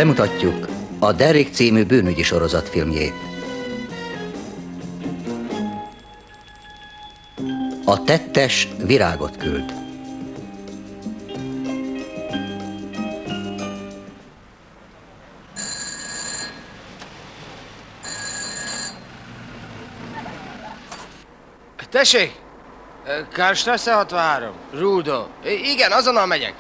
Bemutatjuk a Derrick című bűnügyi sorozatfilmjét. A tettes virágot küld. Tessék! Karlstrasse 63. Rudo. Igen, azonnal megyek.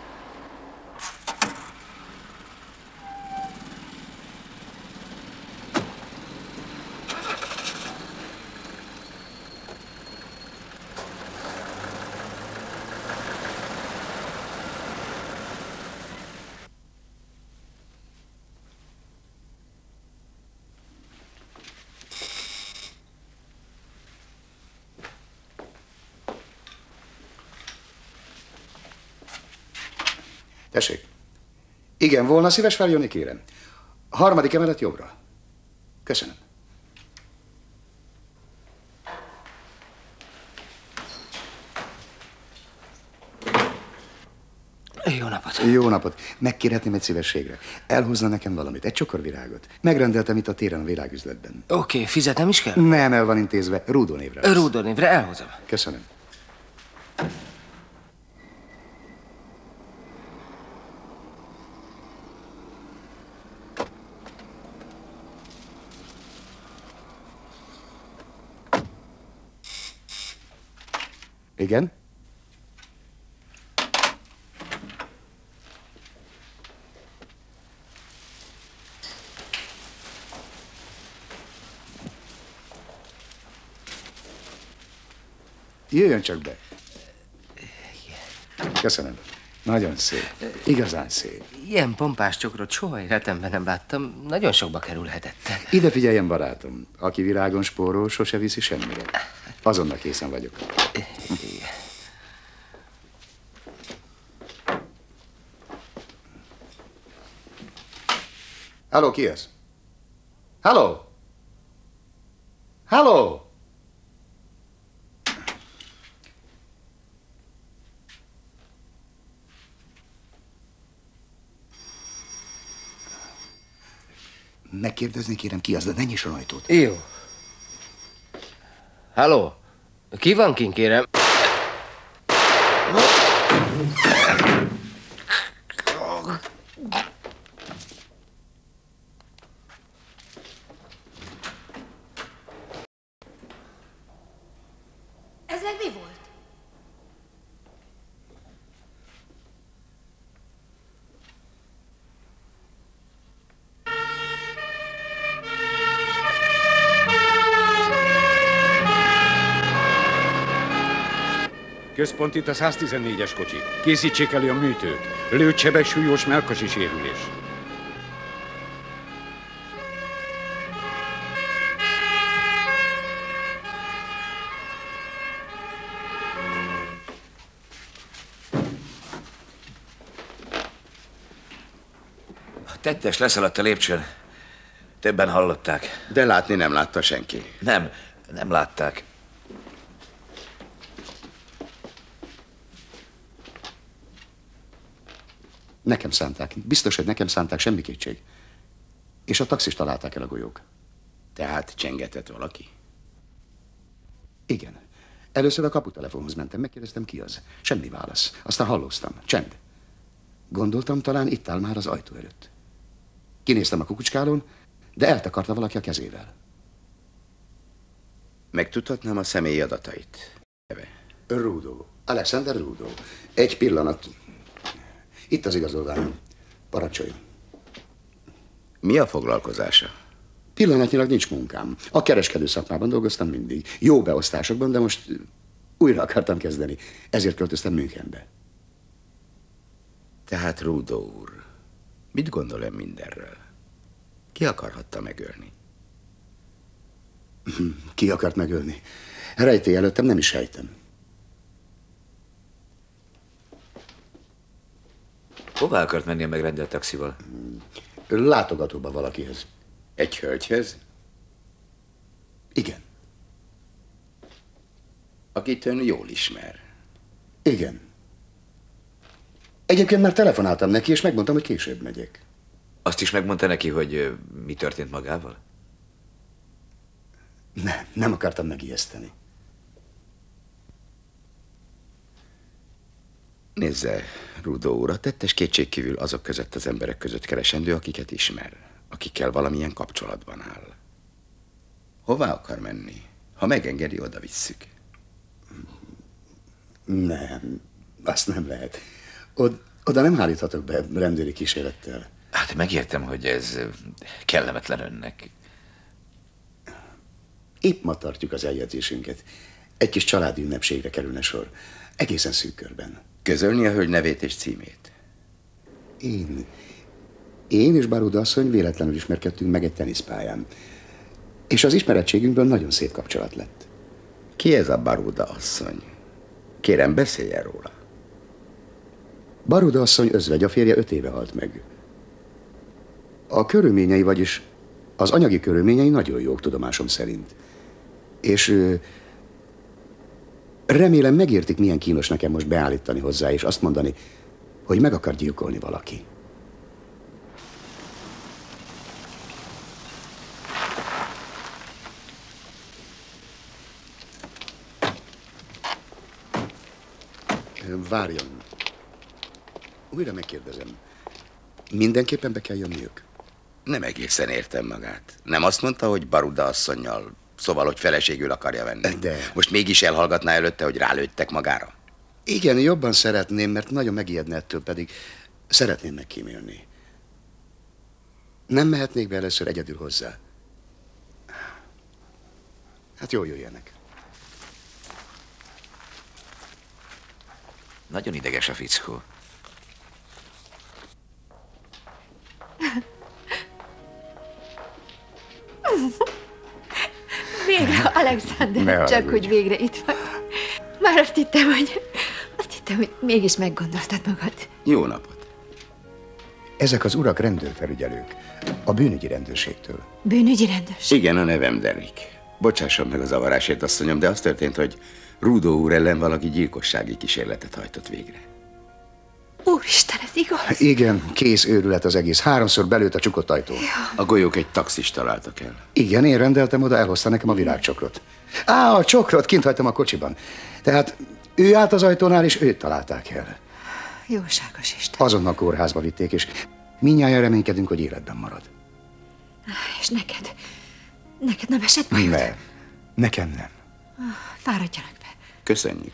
Tessék. Igen, volna szíves feljönni, kérem. A 3. emelet jobbra. Köszönöm. Jó napot. Jó napot. Megkérhetném egy szívességre. Elhozna nekem valamit, egy csokor virágot. Megrendeltem itt a téren a virágüzletben. Oké, fizetem is kell? Nem, el van intézve. Rudo névre lesz. Rudo névre, elhozom. Köszönöm. Igen? Jöjjön csak be. Köszönöm. Nagyon szép. Igazán szép. Ilyen pompás csokrot soha életemben nem láttam. Nagyon sokba kerülhetett. Ide figyeljen, barátom. Aki virágon spórol, sose viszi semmire. Azonnal készen vagyok. Halló, ki ez? Halló? Halló? Megkérdezni kérem, ki az, de ne nyisson ajtót. Jó. Halló? Ki van kint, kérem? Ez meg mi volt? Központ itt a 114-es kocsi. Készítsék elő a műtőt. Lőtsebek, súlyos mellkasi sérülés. A tettes leszaladt a lépcsőn. Többen hallották. De látni nem látta senki. Nem látták. Nekem szánták. Biztos, hogy nekem szánták, semmi kétség. És a taxist találták el a golyók. Tehát csengetett valaki? Igen. Először a kaputelefonhoz mentem, megkérdeztem, ki az. Semmi válasz. Aztán hallóztam. Csend. Gondoltam, talán itt áll már az ajtó előtt. Kinéztem a kukucskálón, de eltakarta valaki a kezével. Megtudhatnám a személyi adatait. Rudo. Alexander Rudo. Egy pillanat. Itt az igazolványom. Parancsoljon. Mi a foglalkozása? Pillanatnyilag nincs munkám. A kereskedő szakmában dolgoztam mindig. Jó beosztásokban, de most újra akartam kezdeni. Ezért költöztem Münchenbe. Tehát Rudo úr, mit gondol ön mindenről? Ki akarhatta megölni? Ki akart megölni? Rejtély előttem, nem is sejtem. Hová akart menni a megrendelt taxival? Látogatóba valakihez. Egy hölgyhez? Igen. Akit ön jól ismer. Igen. Egyébként már telefonáltam neki, és megmondtam, hogy később megyek. Azt is megmondta neki, hogy mi történt magával? Nem akartam megijeszteni. Nézze, Rudó úr, a tettes kétségkívül azok között az emberek között keresendő, akiket ismer, akikkel valamilyen kapcsolatban áll. Hová akar menni? Ha megengedi, oda visszük. Nem, azt nem lehet. Oda nem állíthatok be rendőri kísérettel. Hát megértem, hogy ez kellemetlen önnek. Épp ma tartjuk az eljegyzésünket. Egy kis családi ünnepségre kerülne sor. Egészen szűk körben. Közölni a hölgy nevét és címét. Én és Baruda asszony véletlenül ismerkedtünk meg egy teniszpályán. És az ismerettségünkből nagyon szép kapcsolat lett. Ki ez a Baruda asszony? Kérem, beszéljen róla. Baruda asszony özvegy, a férje 5 éve halt meg. A körülményei, vagyis az anyagi körülményei nagyon jók tudomásom szerint. És remélem megértik, milyen kínos nekem most beállítani hozzá, és azt mondani, hogy meg akar gyilkolni valaki. Várjon. Újra megkérdezem. Mindenképpen be kell jönniük? Nem egészen értem magát. Nem azt mondta, hogy Baruda asszonnyal, szóval, hogy feleségül akarja venni. De... Most mégis elhallgatná előtte, hogy rálőttek magára? Igen, jobban szeretném, mert nagyon megijedne ettől, pedig szeretném megkímélni. Nem mehetnék be először egyedül hozzá? Hát jól jöjjenek. Nagyon ideges a fickó. Végre, Alexander, csak hogy végre itt vagy. Már azt hittem, hogy mégis meggondoltad magad. Jó napot. Ezek az urak rendőrfelügyelők, a bűnügyi rendőrségtől. Bűnügyi rendőrség? Igen, a nevem Derrick. Bocsásson meg a zavarásért, asszonyom, de az történt, hogy Rudó úr ellen valaki gyilkossági kísérletet hajtott végre. Úristen, ez igaz? Igen, kész őrület az egész. 3-szor belőtt a csukott ajtó. A golyók egy taxist találtak el. Igen, én rendeltem oda, elhozta nekem a virágcsokrot. A csokrot kint hagytam a kocsiban. Tehát ő állt az ajtónál, és őt találták el. Jóságos Isten. Azonnal kórházba vitték, és mindnyájan reménykedünk, hogy életben marad. És neked? Neked nem esett bajod? Nem, nekem nem. Fáradjanak be. Köszönjük.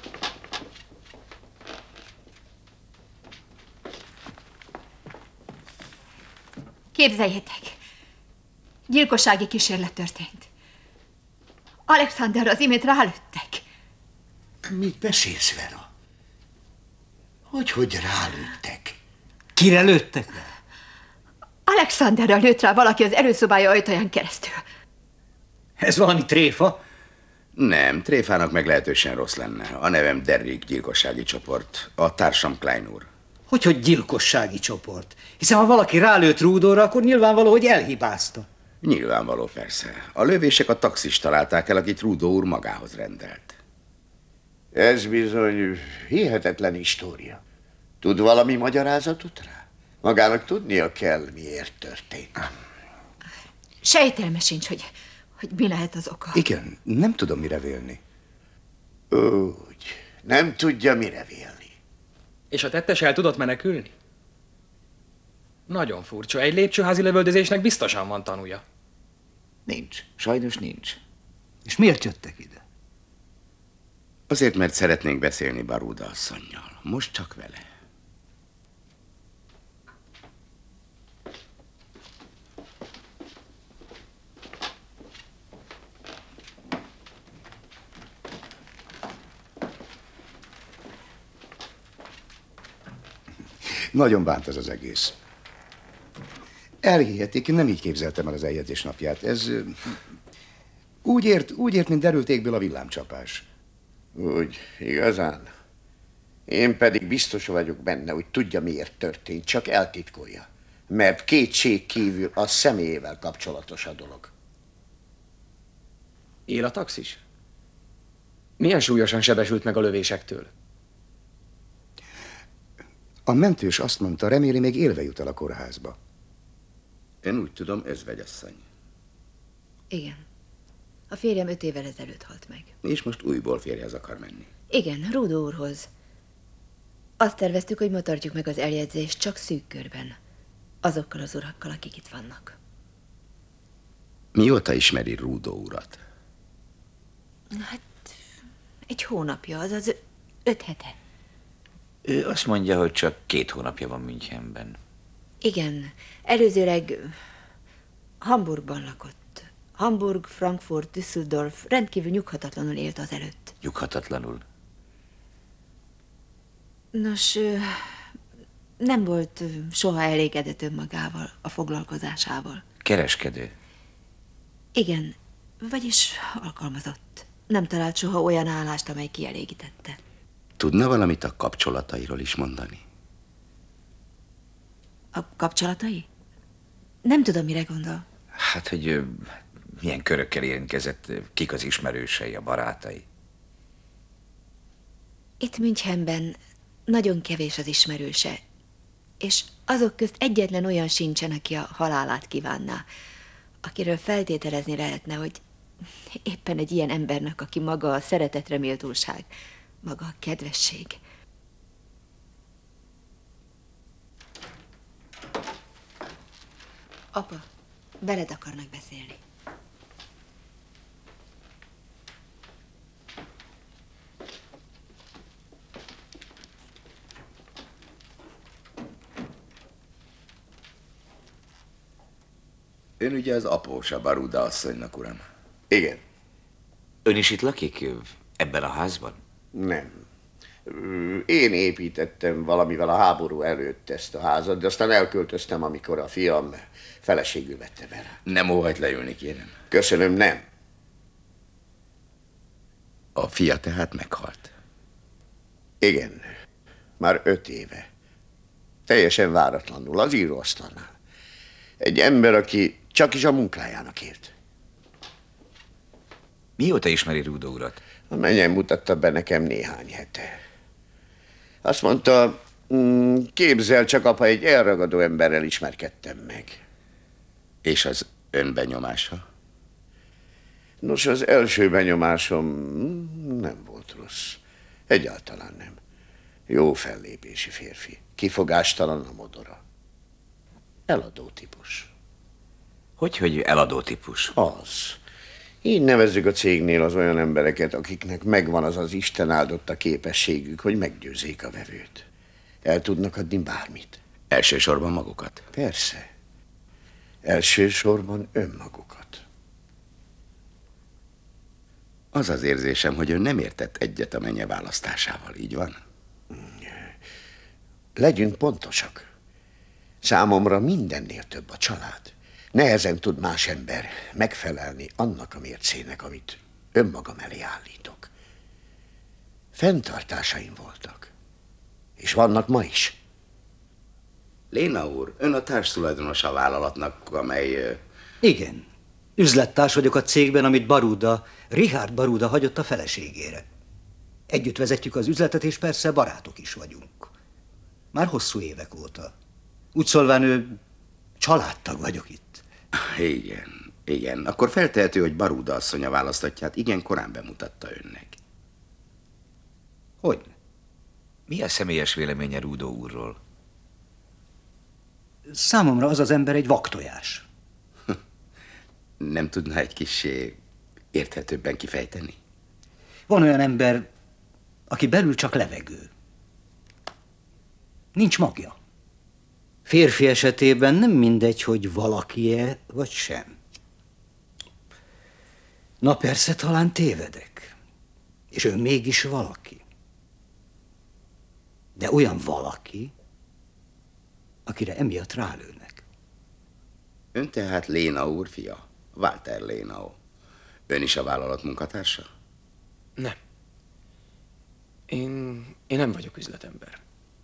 Képzeljétek, gyilkossági kísérlet történt. Alexanderre az imént rálőttek. Mit beszélsz, Vera? Hogy rálőttek? Kire lőttek? Alexanderre lőtt rá valaki az előszobája ajtaján keresztül. Ez valami tréfa? Nem, tréfának meglehetősen rossz lenne. A nevem Derrick, gyilkossági csoport. A társam Klein úr. Hogy gyilkossági csoport? Hiszen ha valaki rálőtt Rudóra, akkor nyilvánvaló, hogy elhibázta. Nyilvánvaló, persze. A lövések a taxist találták el, akit Rudó úr magához rendelt. Ez bizony hihetetlen história. Tud valami magyarázatot rá? Magának tudnia kell, miért történt. Sejtelme sincs, hogy mi lehet az oka. Igen, nem tudom mire vélni. Úgy, nem tudja mire vélni. És a tettes el tudott menekülni? Nagyon furcsa. Egy lépcsőházi lövöldözésnek biztosan van tanúja. Nincs. Sajnos nincs. És miért jöttek ide? Azért, mert szeretnénk beszélni Baruda asszonnyal. Most csak vele. Nagyon bánt ez az egész. Elhihetik, nem így képzeltem el az eljegyzés napját. Ez úgy ért, mint derült égből a villámcsapás. Úgy, igazán? Én pedig biztos vagyok benne, hogy tudja, miért történt, csak eltitkolja. Mert kétség kívül a személyével kapcsolatos a dolog. Él a taxis? Milyen súlyosan sebesült meg a lövésektől? A mentős azt mondta, reméli, még élve jut el a kórházba. Én úgy tudom, özvegyasszony. Igen. A férjem 5 évvel ezelőtt halt meg. És most újból férjhez akar menni. Igen, Rudó úrhoz. Azt terveztük, hogy ma tartjuk meg az eljegyzést csak szűk körben. Azokkal az urakkal, akik itt vannak. Mióta ismeri Rudó urat? Hát, 1 hónapja, azaz 5 hete. Ő azt mondja, hogy csak 2 hónapja van Münchenben. Igen, előzőleg Hamburgban lakott. Hamburg, Frankfurt, Düsseldorf rendkívül nyughatatlanul élt azelőtt. Nyughatatlanul? Nos, nem volt soha elégedett önmagával, a foglalkozásával. Kereskedő? Igen, vagyis alkalmazott. Nem talált soha olyan állást, amely kielégítette. Tudna valamit a kapcsolatairól is mondani? A kapcsolatai? Nem tudom, mire gondol. Hát, hogy milyen körökkel érintkezett, kik az ismerősei, a barátai. Itt Münchenben nagyon kevés az ismerőse, és azok közt egyetlen olyan sincsen, aki a halálát kívánná, akiről feltételezni lehetne, hogy éppen egy ilyen embernek, aki maga a szeretetre méltóság, maga a kedvesség. Apa, veled akarnak beszélni. Ön ugye az apósa Baruda asszonynak, uram? Igen. Ön is itt lakik? Ebben a házban? Nem. Én építettem valamivel a háború előtt ezt a házat, de aztán elköltöztem, amikor a fiam feleségül vette be. Nem óhajt leülni, kérem. Köszönöm, nem. A fia tehát meghalt. Igen. Már 5 éve. Teljesen váratlanul, az íróasztalnál. Egy ember, aki csak is a munkájának élt. Mióta ismeri Rudó urat? A mennyem mutatta be nekem néhány hete. Azt mondta, képzel csak, apa, egy elragadó emberrel ismerkedtem meg. És az ön benyomása? Nos, az első benyomásom nem volt rossz. Egyáltalán nem. Jó fellépési férfi. Kifogástalan a modora. Eladó típus. Hogy eladó típus? Az. Így nevezzük a cégnél az olyan embereket, akiknek megvan az az Isten áldotta képességük, hogy meggyőzzék a vevőt. El tudnak adni bármit. Elsősorban magukat? Persze. Elsősorban önmagukat. Az az érzésem, hogy ön nem értett egyet a menye választásával, így van? Legyünk pontosak. Számomra mindennél több a család. Nehezen tud más ember megfelelni annak a mércének, amit önmagam elé állítok. Fenntartásaim voltak. És vannak ma is. Léna úr, ön a társtulajdonos a vállalatnak, amely... Igen. Üzlettárs vagyok a cégben, amit Richard Baruda hagyott a feleségére. Együtt vezetjük az üzletet, és persze barátok is vagyunk. Már hosszú évek óta. Úgy szólván ő családtag vagyok itt. Igen. Akkor feltehető, hogy Baruda asszony a választatját igen korán bemutatta önnek. Hogy? Mi a személyes véleménye Rudó úrról? Számomra az az ember egy vaktojás. Nem tudná egy kissé érthetőbben kifejteni? Van olyan ember, aki belül csak levegő. Nincs magja. Férfi esetében nem mindegy, hogy valaki-e vagy sem. Na persze, talán tévedek. És ő mégis valaki. De olyan valaki, akire emiatt rálőnek. Ön tehát Léna úr fia, Walter Lénau. Ön is a vállalat munkatársa? Nem. Én nem vagyok üzletember.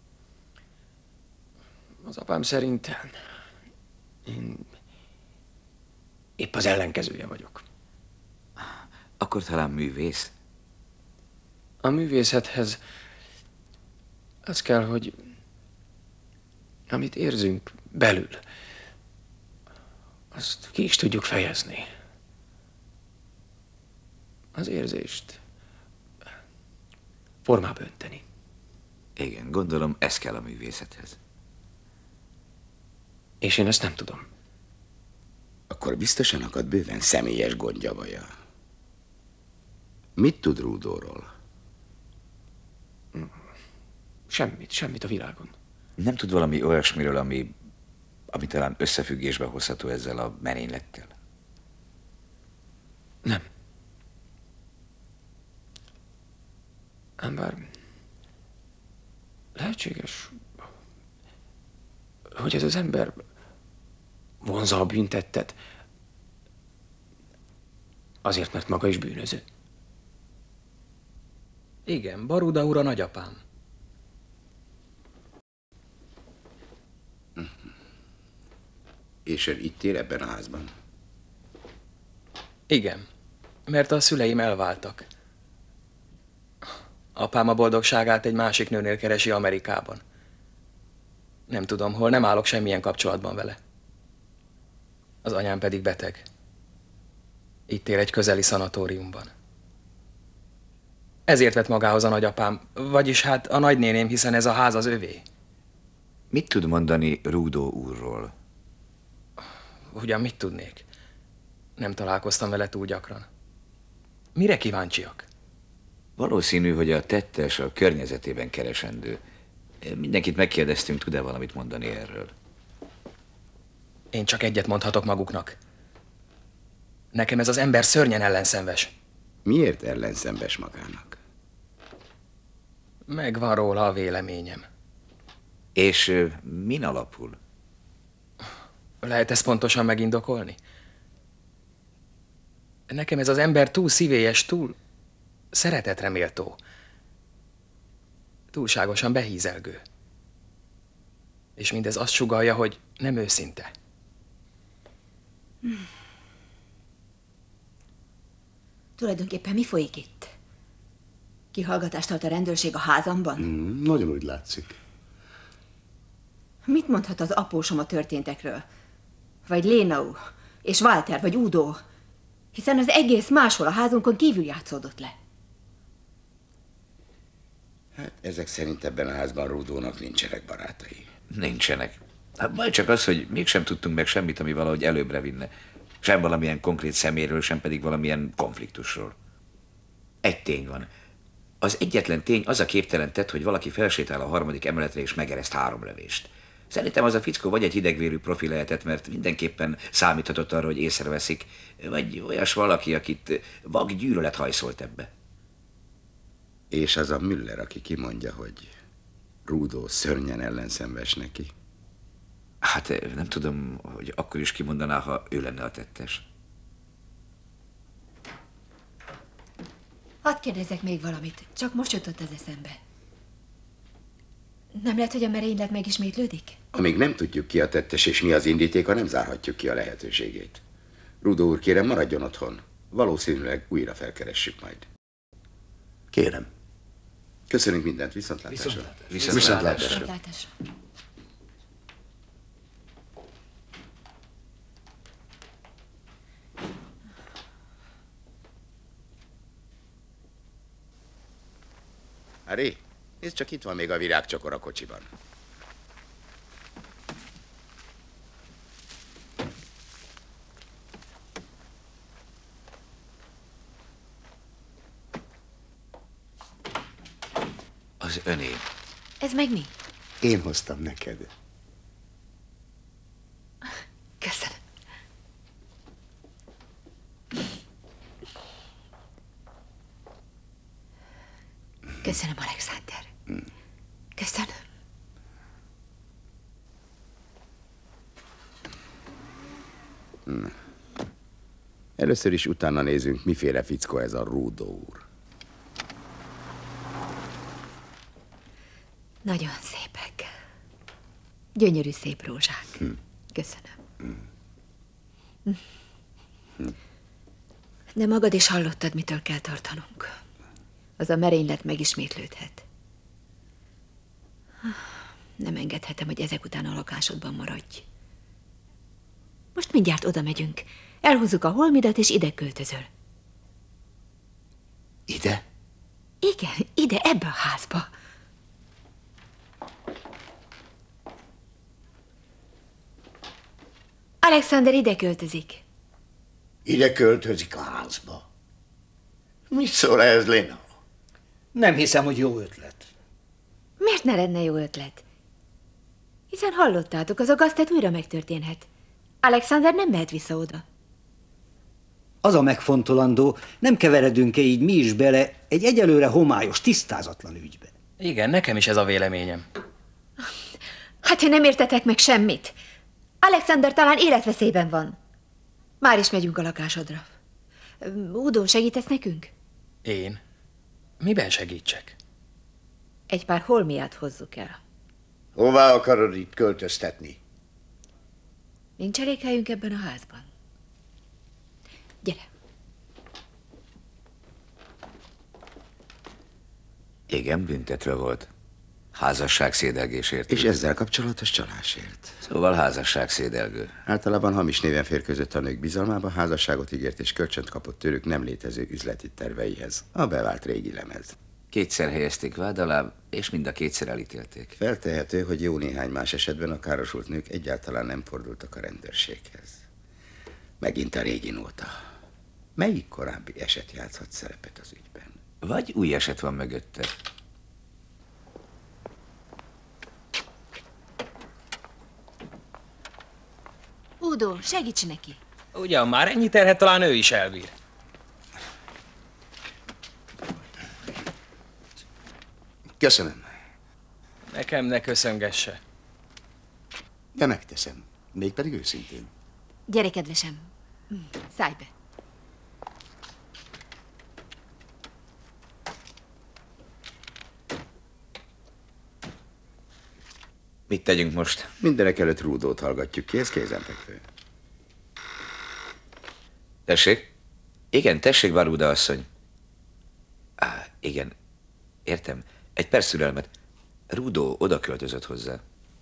Az apám szerint én épp az ellenkezője vagyok. Akkor talán művész? A művészethez az kell, hogy amit érzünk belül, azt ki is tudjuk fejezni. Az érzést formába önteni. Igen, gondolom ez kell a művészethez. És én ezt nem tudom. Akkor biztosan akad bőven személyes gondja vaja. Mit tud Rudóról? Semmit a világon. Nem tud valami olyasmiről, ami talán összefüggésbe hozható ezzel a merénylettel? Nem. Ám bár lehetséges, hogy ez az ember vonzza a büntettet, azért, mert maga is bűnöző. Igen, Baruda úr a nagyapám. És ön itt él ebben a házban? Igen, mert a szüleim elváltak. Apám a boldogságát egy másik nőnél keresi Amerikában. Nem tudom hol, nem állok semmilyen kapcsolatban vele. Az anyám pedig beteg. Itt él egy közeli szanatóriumban. Ezért vett magához a nagyapám, vagyis hát a nagynéném, hiszen ez a ház az övé. Mit tud mondani Rudó úrról? Ugyan mit tudnék? Nem találkoztam vele túl gyakran. Mire kíváncsiak? Valószínű, hogy a tettes a környezetében keresendő. Mindenkit megkérdeztünk, tud-e valamit mondani erről? Én csak egyet mondhatok maguknak. Nekem ez az ember szörnyen ellenszenves. Miért ellenszenves magának? Megvan róla a véleményem. És min alapul? Lehet ezt pontosan megindokolni? Nekem ez az ember túl szívélyes, túl szeretetre méltó. Túlságosan behízelgő. És mindez azt sugallja, hogy nem őszinte. Tulajdonképpen mi folyik itt? Kihallgatást tart a rendőrség a házamban? Nagyon úgy látszik. Mit mondhat az apósom a történtekről? Vagy Lénau, és Walter, vagy Udo? Hiszen az egész máshol a házunkon kívül játszódott le. Hát ezek szerint ebben a házban Rudónak nincsenek barátai. Nincsenek. Hát baj csak az, hogy mégsem tudtunk meg semmit, ami valahogy előbbre vinne. Sem valamilyen konkrét szeméről, sem pedig valamilyen konfliktusról. Egy tény van. Az egyetlen tény az a képtelen tett, hogy valaki felsétál a 3. emeletre és megereszt 3 lövést. Szerintem az a fickó vagy egy hidegvérű profi lehetett, mert mindenképpen számíthatott arra, hogy észreveszik, vagy olyas valaki, akit vak gyűlölet hajszolt ebbe. És az a Müller, aki kimondja, hogy Rudó szörnyen ellenszenves neki. Hát nem tudom, hogy akkor is kimondaná, ha ő lenne a tettes. Hadd kérdezzek még valamit, csak most jutott az eszembe. Nem lehet, hogy a merénylet megismétlődik? Amíg nem tudjuk ki a tettes és mi az indítéka, nem zárhatjuk ki a lehetőségét. Rudó úr, kérem, maradjon otthon. Valószínűleg újra felkeressük majd. Kérem. Köszönünk mindent, viszontlátásra. Viszontlátásra. Harry, nézd csak, itt van még a virágcsokor a kocsiban. Az öné. Ez meg mi? Én hoztam neked. Köszönöm. Köszönöm, Alexander. Köszönöm. Először is utána nézünk, miféle fickó ez a Rudó úr. Nagyon szépek. Gyönyörű szép rózsák. Köszönöm. De magad is hallottad, mitől kell tartanunk. Az a merénylet megismétlődhet. Nem engedhetem, hogy ezek után a lakásodban maradj. Most mindjárt oda megyünk. Elhúzzuk a holmidat, és ide költözöl. Ide? Igen, ide, ebbe a házba. Alexander ide költözik. Ide költözik a házba. Mit szól ez, Lena? Nem hiszem, hogy jó ötlet. Miért ne lenne jó ötlet? Hiszen hallottátok, az a gaztet újra megtörténhet. Alexander nem mehet vissza oda. Az a megfontolandó, nem keveredünk-e így mi is bele egy egyelőre homályos, tisztázatlan ügybe? Igen, nekem is ez a véleményem. Hát, ha nem értetek meg semmit. Alexander talán életveszélyben van. Már is megyünk a lakásodra. Udo, segítesz nekünk? Én? Miben segítsek? Egy pár holmiát hozzuk el. Hová akarod itt költöztetni? Nincs elég helyünk ebben a házban. Gyere. Igen, büntetve volt. Házasságszédelgésért. És ezzel kapcsolatos csalásért. Szóval házasságszédelgő. Általában hamis néven férkőzött a nők bizalmába, házasságot ígért és kölcsönt kapott tőlük nem létező üzleti terveihez. A bevált régi lemez. Kétszer helyezték vád alá, és mind a kétszer elítélték. Feltehető, hogy jó néhány más esetben a károsult nők egyáltalán nem fordultak a rendőrséghez. Megint a régi nóta. Melyik korábbi eset játszhat szerepet az ügyben? Vagy új eset van mögötte. Udo, segíts neki. Ugyan már ennyi terhet talán ő is elbír. Köszönöm. Nekem ne köszöngesse. De megteszem. Mégpedig őszintén. Gyere, kedvesem. Szállj be. Mit tegyünk most? Mindenek előtt Rudót hallgatjuk ki, ez kézenfekvő. Tessék? Igen, tessék, Baruda asszony. Igen, értem. Egy perc türelmet. Rudó oda költözött hozzá.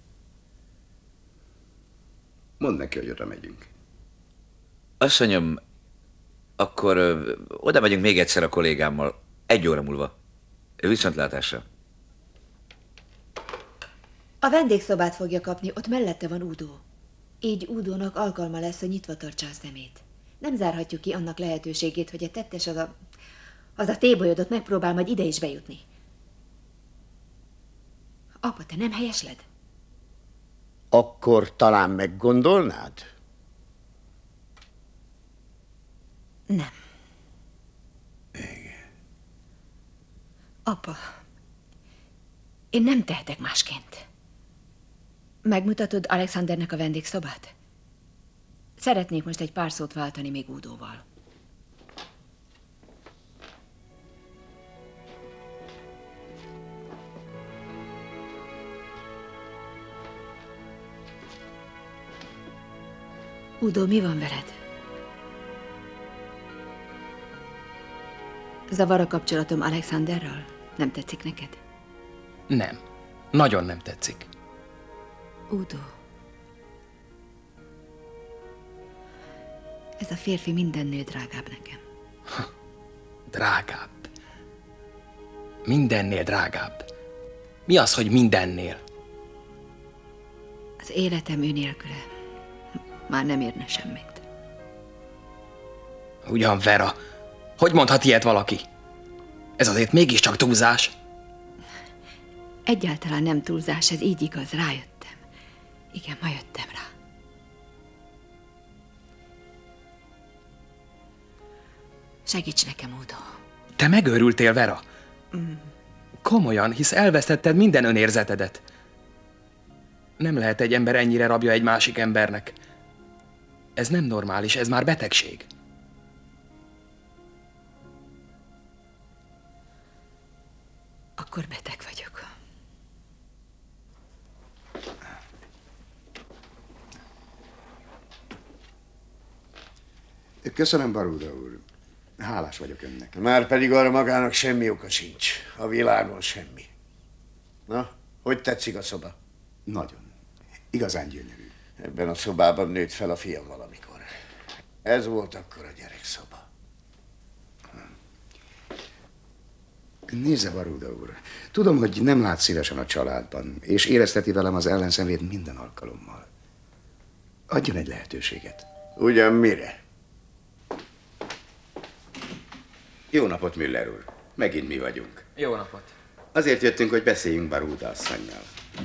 Mondd neki, hogy oda megyünk. Asszonyom, akkor oda megyünk még egyszer a kollégámmal. 1 óra múlva. Viszontlátásra. A vendégszobát fogja kapni, ott mellette van Udo. Így Udónak alkalma lesz, hogy nyitva tartsa a szemét. Nem zárhatjuk ki annak lehetőségét, hogy a tettes az a tébolyodot megpróbál majd ide is bejutni. Apa, te nem helyesled? Akkor talán meggondolnád? Nem. Igen. Apa, én nem tehetek másként. Megmutatod Alexandernek a vendégszobát? Szeretnék most egy pár szót váltani még Udóval. Udo, mi van veled? Zavar a kapcsolatom Alexanderrel? Nem tetszik neked? Nem. Nagyon nem tetszik. Udo. Ez a férfi mindennél drágább nekem. Drágább. Mindennél drágább. Mi az, hogy mindennél? Az életem ő nélküle már nem érne semmit. Ugyan, Vera, hogy mondhat ilyet valaki? Ez azért mégiscsak túlzás. Egyáltalán nem túlzás, ez így igaz, rájöttem. Igen, ma jöttem rá. Segíts nekem, Udo. Te megőrültél, Vera? Komolyan, hisz elvesztetted minden önérzetedet. Nem lehet egy ember ennyire rabja egy másik embernek. Ez nem normális, ez már betegség. Akkor beteg vagyok. Köszönöm, Baruda úr. Hálás vagyok önnek. Már pedig arra magának semmi oka sincs. A világon semmi. Na, hogy tetszik a szoba? Nagyon. Igazán gyönyörű. Ebben a szobában nőtt fel a fiam valamikor. Ez volt akkor a gyerekszoba. Nézze, Baruda úr, tudom, hogy nem lát szívesen a családban, és érezteti velem az ellenszenvét minden alkalommal. Adjon egy lehetőséget. Ugyan mire? Jó napot, Müller úr. Megint mi vagyunk. Jó napot. Azért jöttünk, hogy beszéljünk Baruda asszonnyal.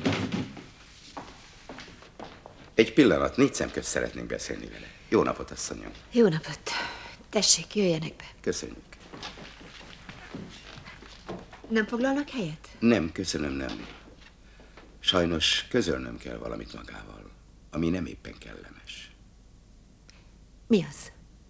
Egy pillanat, 4 szem közt szeretnénk beszélni vele. Jó napot, asszonyom. Jó napot. Tessék, jöjjenek be. Köszönjük. Nem foglalnak helyet? Nem, köszönöm, nem. Sajnos közölnöm kell valamit magával, ami nem éppen kellemes. Mi az?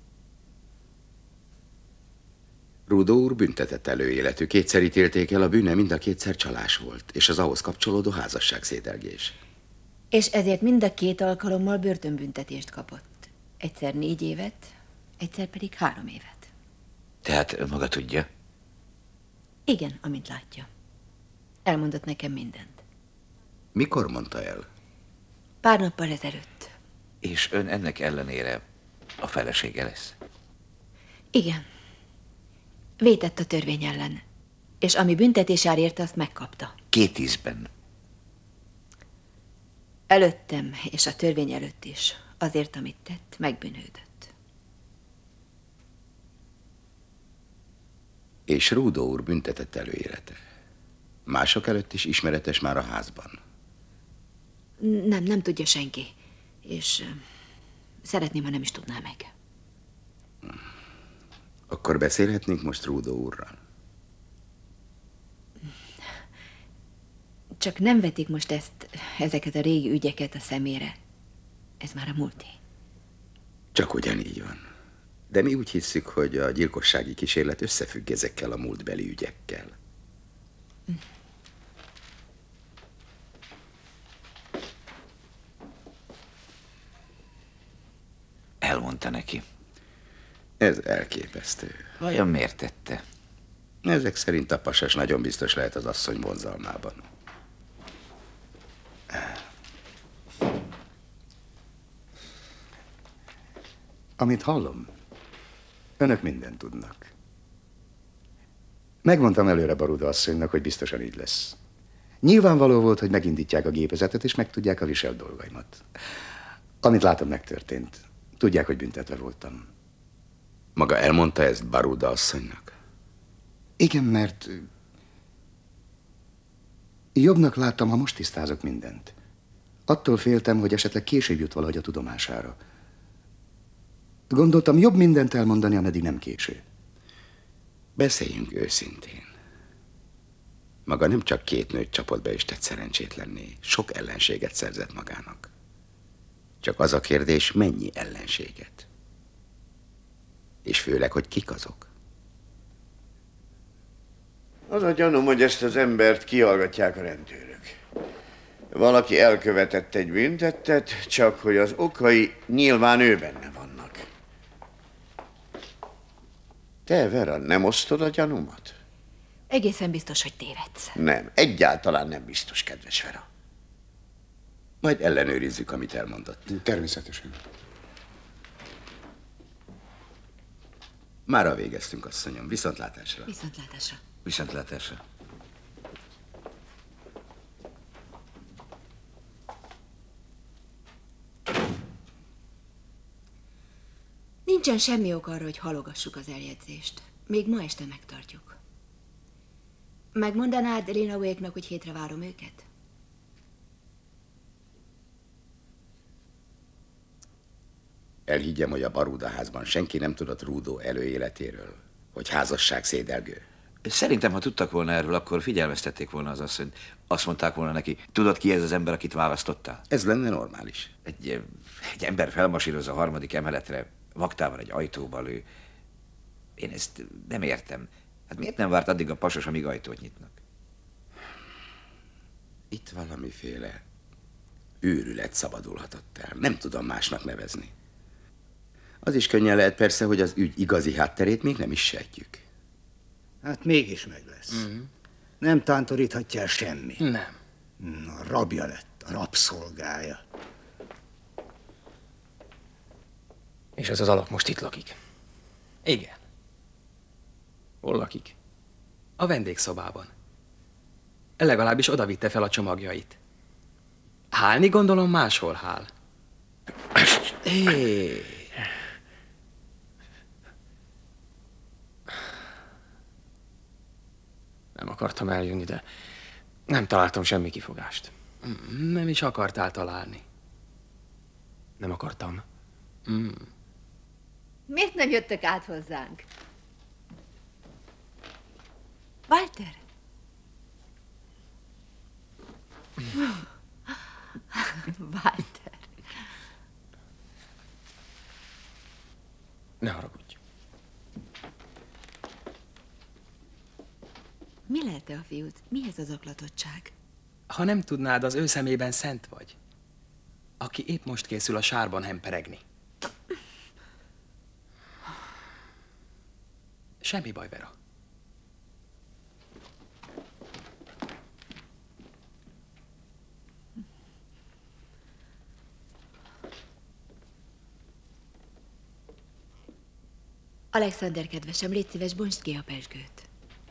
Rudo úr büntetett előéletű. 2-szer ítélték el, a bűne mind a 2-szer csalás volt, és az ahhoz kapcsolódó házasságszédelgés. És ezért mind a 2 alkalommal börtönbüntetést kapott. Egyszer 4 évet, egyszer pedig 3 évet. Tehát ön maga tudja? Igen, amint látja. Elmondott nekem mindent. Mikor mondta el? Pár nappal ezelőtt. És ön ennek ellenére a felesége lesz? Igen. Vétett a törvény ellen. És ami büntetésár érte, azt megkapta. 2 ízben. Előttem, és a törvény előtt is. Azért, amit tett, megbűnhődött. És Rudo úr büntetett előélete. Mások előtt is ismeretes már a házban. Nem tudja senki. És szeretném, ha nem is tudná meg. Akkor beszélhetnénk most Rudo úrral. Csak nem vetik most ezeket a régi ügyeket a szemére. Ez már a múlté. Csak ugyanígy van. De mi úgy hisszük, hogy a gyilkossági kísérlet összefügg ezekkel a múltbeli ügyekkel. Elmondta neki. Ez elképesztő. Vajon miért tette? Ezek szerint a pasas nagyon biztos lehet az asszony vonzalmában. Amit hallom, önök mindent tudnak. Megmondtam előre Baruda asszonynak, hogy biztosan így lesz. Nyilvánvaló volt, hogy megindítják a gépezetet, és megtudják a viselt dolgaimat. Amit látom, megtörtént. Tudják, hogy büntetve voltam. Maga elmondta ezt Baruda asszonynak? Igen, mert jobbnak láttam, ha most tisztázok mindent. Attól féltem, hogy esetleg később jut valahogy a tudomására. Gondoltam, jobb mindent elmondani, ameddig nem késő. Beszéljünk őszintén. Maga nem csak 2 nőt csapott be és tett szerencsétlenné, sok ellenséget szerzett magának. Csak az a kérdés, mennyi ellenséget? És főleg, hogy kik azok? Az a gyanúm, hogy ezt az embert kihallgatják a rendőrök. Valaki elkövetett egy büntettet, csak hogy az okai nyilván ő benne vannak. Te, Vera, nem osztod a gyanúmat? Egészen biztos, hogy tévedsz. Nem, egyáltalán nem biztos, kedves Vera. Majd ellenőrizzük, amit elmondott. Természetesen. Mára végeztünk, asszonyom. Viszontlátásra. Viszontlátásra. Viszontlátásra. Nincsen semmi ok arra, hogy halogassuk az eljegyzést. Még ma este megtartjuk. Megmondanád Lena Wake-nak, hogy hétre várom őket? Elhiggyem, hogy a Baruda házban senki nem tudott Rudo előéletéről, hogy házasság szédelgő. Szerintem, ha tudtak volna erről, akkor figyelmeztették volna az asszonyt. Azt mondták volna neki, tudod, ki ez az ember, akit választottál? Ez lenne normális. Egy ember felmasíroz a 3. emeletre, vaktával egy ajtóba lő. Én ezt nem értem. Hát miért nem várt addig a pasas, amíg ajtót nyitnak? Itt valamiféle őrület szabadulhatott el. Nem tudom másnak nevezni. Az is könnyen lehet persze, hogy az ügy igazi hátterét még nem is sejtjük. Hát mégis meg lesz. Nem tántoríthatja el semmi. Nem. A rabja lett, a rabszolgája. És ez az alak most itt lakik. Igen. Hol lakik? A vendégszobában. Legalábbis oda vitte fel a csomagjait. Hálni gondolom máshol hál. Hé! Nem akartam eljönni, de nem találtam semmi kifogást. Nem is akartál találni. Nem akartam. Miért nem jöttök át hozzánk? Walter? Walter. Ne haragudj. Mi lelte a fiút? Mi ez az oklatottság? Ha nem tudnád, az ő szemében szent vagy. Aki épp most készül a sárban hemperegni. Semmi baj, Vera. Alexander, kedvesem, légy szíves, bontsd ki a pezsgőt.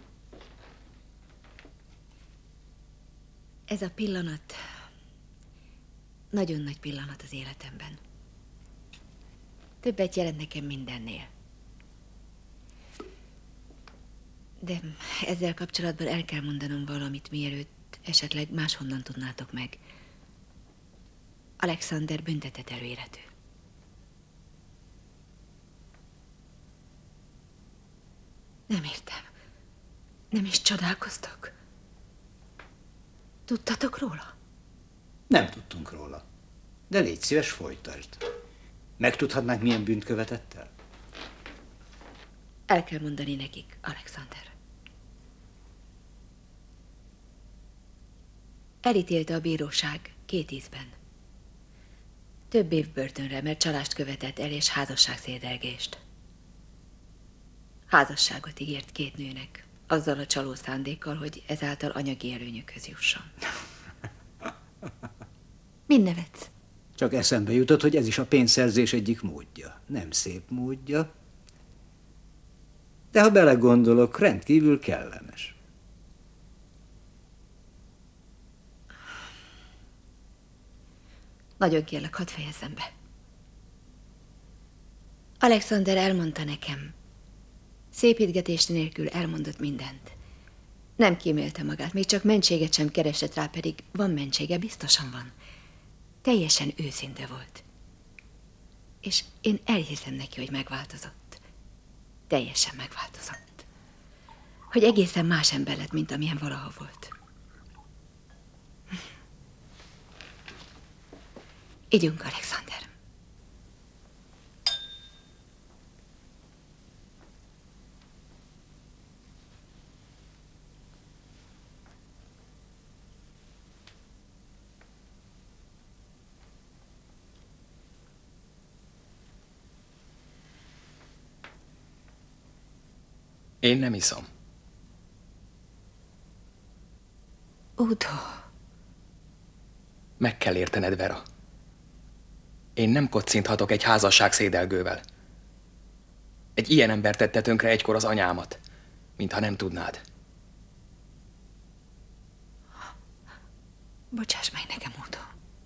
Ez a pillanat nagyon nagy pillanat az életemben. Többet jelent nekem mindennél. De ezzel kapcsolatban el kell mondanom valamit, mielőtt esetleg máshonnan tudnátok meg. Alexander büntetett előéletű. Nem értem. Nem is csodálkoztok? Tudtatok róla? Nem tudtunk róla. De légy szíves, folytasd. Megtudhatnánk, milyen bűnt követett el? El kell mondani nekik, Alexander. Elítélte a bíróság 2 ízben. Több év börtönre, mert csalást követett el és házasságszédelgést. Házasságot ígért 2 nőnek, azzal a csaló szándékkal, hogy ezáltal anyagi előnyökhöz jusson. Mind nevetsz? Csak eszembe jutott, hogy ez is a pénzszerzés egyik módja. Nem szép módja, de ha belegondolok, rendkívül kellemes. Nagyon kérlek, hadd fejezzem be. Alexander elmondta nekem. Szépítgetés nélkül elmondott mindent. Nem kímélte magát, még csak mentséget sem keresett rá, pedig van mentsége, biztosan van. Teljesen őszinte volt. És én elhiszem neki, hogy megváltozott. Teljesen megváltozott. Hogy egészen más ember lett, mint amilyen valaha volt. Igyunk, Alexander. Én nem iszom. Udo. Meg kell értened, Vera. Én nem kocinthatok egy házasság szédelgővel. Egy ilyen ember tette tönkre egykor az anyámat, mintha nem tudnád. Bocsáss meg nekem, Udo.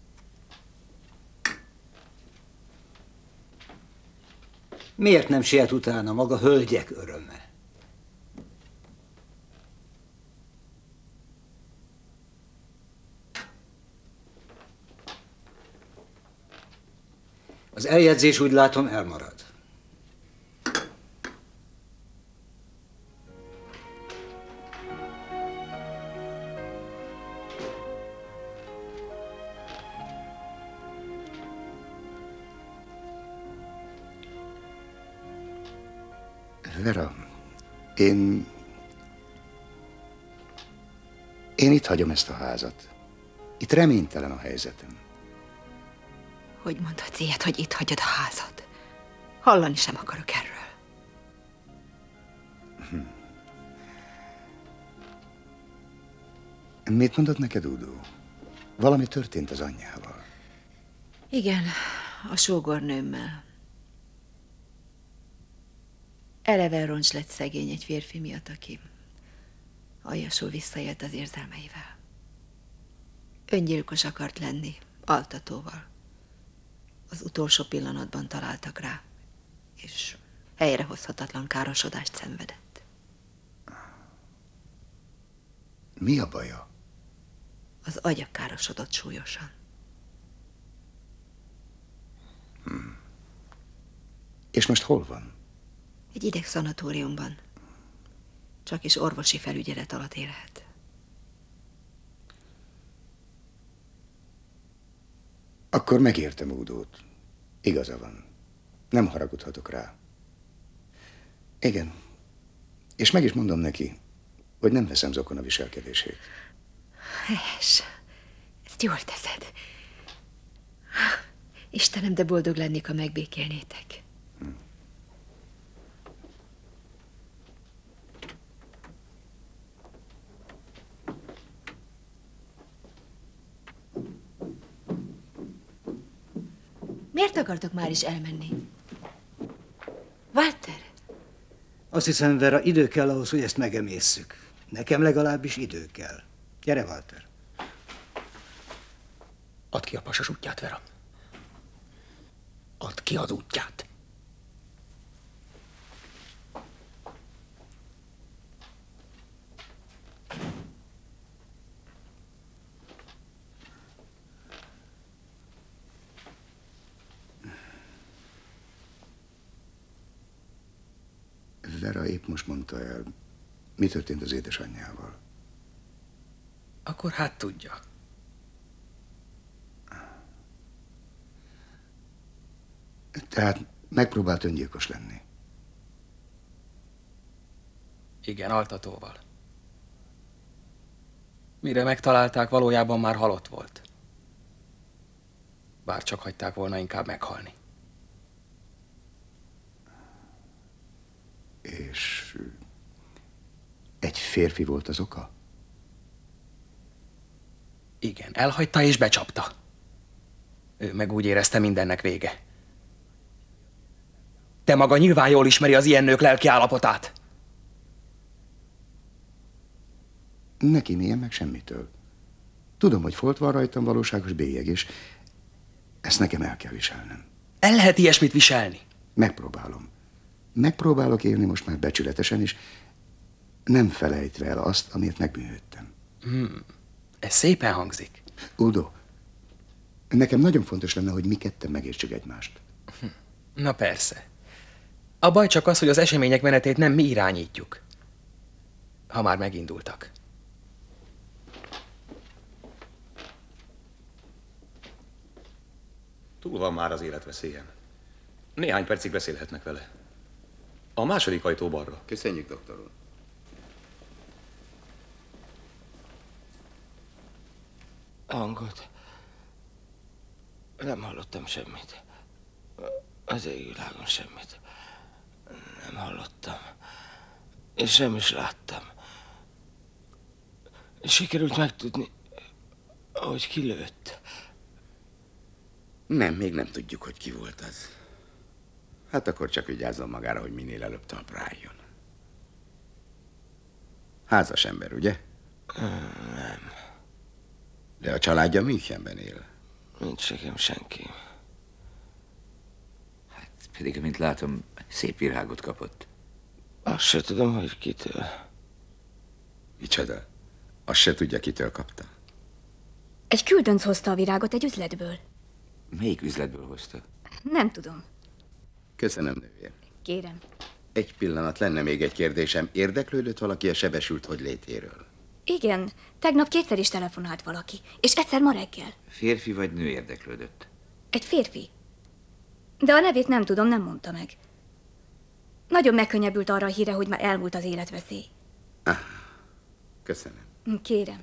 Miért nem siet utána maga hölgyek öröme? Az eljegyzés, úgy látom, elmarad. Vera, én itt hagyom ezt a házat. Itt reménytelen a helyzetem. Hogy mondhatsz ilyet, hogy itt hagyod a házat? Hallani sem akarok erről. Mit mondott neked, Udo? Valami történt az anyjával. Igen, a sógornőmmel. Eleve roncs lett szegény egy férfi miatt, aki aljasul visszaélt az érzelmeivel. Öngyilkos akart lenni, altatóval. Az utolsó pillanatban találtak rá, és helyrehozhatatlan károsodást szenvedett. Mi a baja? Az agya károsodott súlyosan. És most hol van? Egy idegszanatóriumban. Csak is orvosi felügyelet alatt élhet. Akkor megértem Udót. Igaza van. Nem haragudhatok rá. Igen. És meg is mondom neki, hogy nem veszem zokon a viselkedését. Helyes. Ezt jól teszed. Istenem, de boldog lennék, ha megbékélnétek. Miért akartok már is elmenni? Walter? Azt hiszem, Vera, idő kell ahhoz, hogy ezt megemészszük. Nekem legalábbis idő kell. Gyere, Walter. Add ki a pasas útját, Vera. Add ki az útját. Vera épp most mondta el, mi történt az édesanyjával. Akkor hát tudja. Tehát megpróbált öngyilkos lenni. Igen, altatóval. Mire megtalálták, valójában már halott volt. Bár csak hagyták volna inkább meghalni. És egy férfi volt az oka? Igen, elhagyta és becsapta. Ő meg úgy érezte, mindennek vége. Te maga nyilván jól ismeri az ilyen nők lelki állapotát. Neki mélyen meg semmitől. Tudom, hogy folt van rajtam, valóságos bélyegés. Ezt nekem el kell viselnem. El lehet ilyesmit viselni? Megpróbálom. Megpróbálok élni most már becsületesen, és nem felejtve el azt, amit megbűnődtem. Ez szépen hangzik. Udo, nekem nagyon fontos lenne, hogy mi ketten megértsük egymást. Na persze. A baj csak az, hogy az események menetét nem mi irányítjuk. Ha már megindultak. Túl van már az életveszélyen. Néhány percig beszélhetnek vele. A második ajtó balra. Köszönjük, doktor úr. Hangot. Nem hallottam semmit. Az égvilágon semmit. Nem hallottam. És sem is láttam. Sikerült megtudni, hogy ki lőtt. Nem, még nem tudjuk, hogy ki volt az. Hát akkor csak vigyázzon magára, hogy minél előbb talpra álljon. Házas ember, ugye? Nem. De a családja Münchenben él. Nincs nekem senki. Hát pedig, amint látom, szép virágot kapott. Azt se tudom, hogy kitől. Micsoda? Azt se tudja, kitől kapta. Egy küldönc hozta a virágot egy üzletből. Melyik üzletből hozta? Nem tudom. Köszönöm, nővér. Kérem. Egy pillanat, lenne még egy kérdésem. Érdeklődött valaki a sebesült hogylétéről? Igen, tegnap kétszer is telefonált valaki, és egyszer ma reggel. Férfi vagy nő érdeklődött? Egy férfi. De a nevét nem tudom, nem mondta meg. Nagyon megkönnyebbült arra a híre, hogy már elmúlt az életveszély. Köszönöm. Kérem.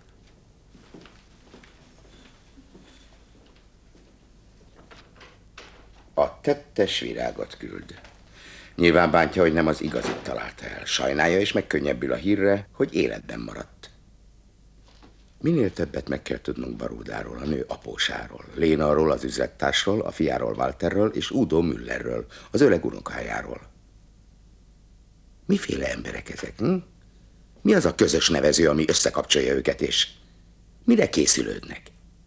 A tettes virágot küld. Nyilván bántja, hogy nem az igazit találta el. Sajnálja és megkönnyebbül a hírre, hogy életben maradt. Minél többet meg kell tudnunk Barudáról, a nő apósáról, Lénaról, az üzlettársról, a fiáról, Walterről és Udo Müllerről, az öreg unokájáról. Miféle emberek ezek? Hm? Mi az a közös nevező, ami összekapcsolja őket, és mire készülődnek?